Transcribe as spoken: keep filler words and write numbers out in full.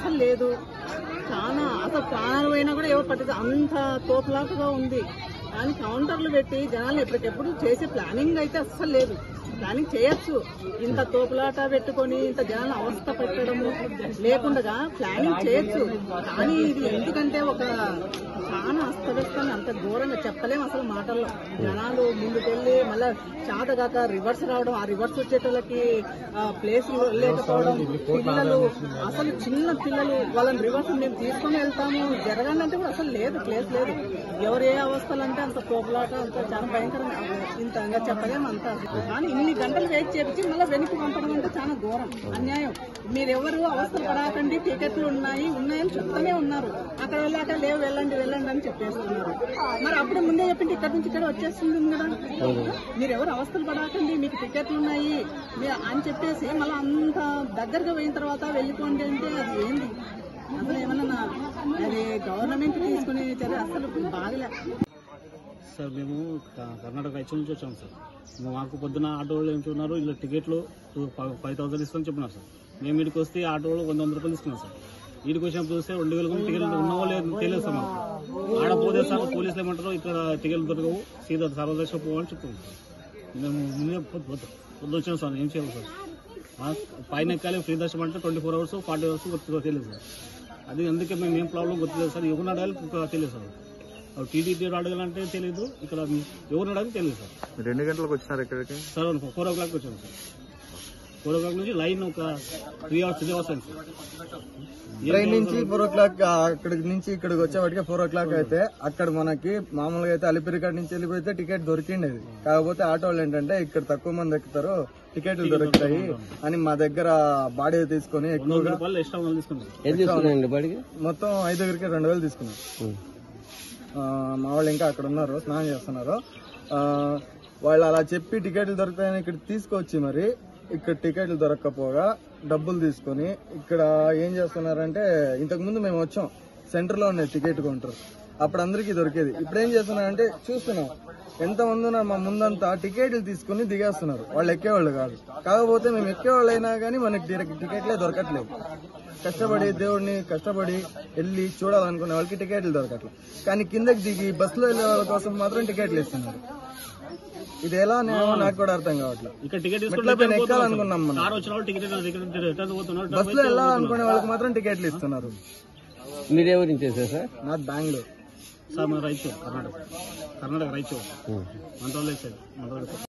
అస్సలు లేదు. చాలా అసలు ప్రాణాలు పోయినా కూడా ఎవరు పట్టింది అంత తోపులాటగా ఉంది. కానీ కౌంటర్లు పెట్టి జనాలు ఎప్పటికెప్పుడు చేసే ప్లానింగ్ అయితే అస్సలు లేదు. ప్లానింగ్ చేయొచ్చు, ఇంత తోపులాట పెట్టుకొని ఇంత జనాలను అవస్థ పెట్టడము లేకుండా ప్లానింగ్ చేయొచ్చు. కానీ ఇది ఎందుకంటే ఒక చాలా అస్తవ్యస్తాన్ని అంత ఘోరంగా చెప్పలేము అసలు మాటల్లో. జనాలు ముందుకెళ్ళి మళ్ళా చాతగాక రివర్స్ రావడం, ఆ రివర్స్ వచ్చేటోళ్ళకి ప్లేస్ లేకపోవడం, పిల్లలు అసలు చిన్న పిల్లలు వాళ్ళని రివర్స్ మేము తీసుకొని వెళ్తాము జరగండి అంటే కూడా అసలు లేదు, ప్లేస్ లేదు. ఎవరు ఏ అవస్థలు అంటే అంత తోపులాట అంత చాలా భయంకరంగా ఇంతగా చెప్పలేము అంత. కానీ ఇన్ని గంటలు వెయిట్ చేపించి మళ్ళీ వెనక్కి పంపడం అంటే చాలా ఘోరం, అన్యాయం. మీరెవరు అవస్థలు పడాకండి, టికెట్లు ఉన్నాయి ఉన్నాయని చెప్తూనే ఉన్నారు. అక్కడ వెళ్ళాక లేవు వెళ్ళండి వెళ్ళండి అని చెప్పేస్తున్నారు. మరి అప్పుడు ముందే చెప్పింది ఇక్కడ నుంచి ఇక్కడ వచ్చేస్తుంది కదా. మీరెవరు అవస్థలు పడాకండి, మీకు టికెట్లు ఉన్నాయి అని చెప్పేసి మళ్ళీ అంత దగ్గరగా పోయిన తర్వాత వెళ్ళిపోండి అంటే అది ఏంది అసలు? ఏమన్నా అది గవర్నమెంట్ తీసుకునే చర్య అసలు బాగలే సార్. మేము కర్ణాటక రైచూర్ నుంచి వచ్చాము సార్. మాకు పొద్దున ఆటో వాళ్ళు ఏం చెప్తున్నారు, ఇలా టికెట్లు ఫైవ్ థౌసండ్ ఇస్తామని చెప్పినారు సార్. మేము వీడికి వస్తే ఆటో వాళ్ళు వంద వంద రూపాయలు తీసుకున్నాం సార్. వీడికి వచ్చినప్పుడు చూస్తే రెండు వేల టికెట్లు ఉన్నావో లేదు తెలియదు సార్. మాకు ఆడపోతే సార్ పోలీసులు ఏమంటారు, ఇక్కడ టికెట్లు దొరకవు, సీదా సర్వదర్శ పోవని చెప్తాం సార్. మేము ముందే పొద్దు వచ్చాం సార్. ఏం చేయాలి సార్? పైన ఎక్కాలి ఫ్రీ దర్శనం అంటే twenty four hours forty hours గుర్తు తెలియదు సార్. అది అందుకే మేము ఏం ప్రాబ్లం గుర్తులేదు సార్. ఎవరిని అడగాలి తెలియదు సార్. టీటీడీ అడగాలంటే తెలియదు, ఇక్కడ ఎవరిని అడగాలి తెలియదు సార్. రెండు గంటలకు వచ్చినారు ఇక్కడికి సార్? ఫోర్ ఓ క్లాక్ వచ్చాము సార్. ఫోర్ ఓ క్లాక్ నుంచి లైన్ ఒక త్రీ అవర్స్ త్రీ అవర్స్ అయింది సార్. ట్రైన్ నుంచి ఫోర్ ఓ క్లాక్ అక్కడికి నుంచి ఇక్కడికి వచ్చేవాటికి ఫోర్ ఓ క్లాక్ అయితే అక్కడ మనకి మామూలుగా అయితే అలిపిరికాడ నుంచి వెళ్ళిపోతే టికెట్ దొరికిండేది. కాకపోతే ఆటో వాళ్ళు ఏంటంటే ఇక్కడ తక్కువ మంది ఎక్కుతారు, టికెట్లు దొరుకుతాయి అని మా దగ్గర బాడీ తీసుకుని ఎక్కువగా మొత్తం ఐదుగురికి రెండు వేలు తీసుకున్నారు. మా వాళ్ళు ఇంకా అక్కడ ఉన్నారు, స్నానం చేస్తున్నారు. వాళ్ళు అలా చెప్పి టికెట్లు దొరుకుతాయని ఇక్కడ తీసుకొచ్చి మరి ఇక్కడ టికెట్లు దొరక్కపోగా డబ్బులు తీసుకొని ఇక్కడ ఏం చేస్తున్నారంటే, ఇంతకు ముందు మేము వచ్చాం సెంటర్ లో ఉన్నాయి టికెట్ కౌంటర్, అప్పుడు అందరికీ దొరికేది. ఇప్పుడు ఏం చేస్తున్నారంటే చూస్తున్నాం ఎంత మంది ఉన్నారు మా ముందంతా టికెట్లు తీసుకుని దిగేస్తున్నారు. వాళ్ళు ఎక్కేవాళ్ళు కాదు. కాకపోతే మేము ఎక్కేవాళ్ళు అయినా కానీ మనకి టికెట్లే దొరకట్లేదు. కష్టపడి దేవుడిని కష్టపడి వెళ్ళి చూడాలనుకునే వాళ్ళకి టికెట్లు దొరకట్లేదు. కానీ కిందకి దిగి బస్సులో వెళ్ళే వాళ్ళ కోసం మాత్రం టికెట్లు ఇస్తున్నారు. ఇది ఎలా నాకు కూడా అర్థం కావట్లేదు. ఎక్కాలనుకున్నాం మనం, బస్సులో వెళ్ళాలనుకునే వాళ్ళకి మాత్రం టికెట్లు ఇస్తున్నారు. మీరు ఎవరి నుంచి సార్? నాది బెంగళూరు సార్. మన రైచూర్ కర్ణాటక కర్ణాటక రైచూర్ మంత్రాలయ సైడ్.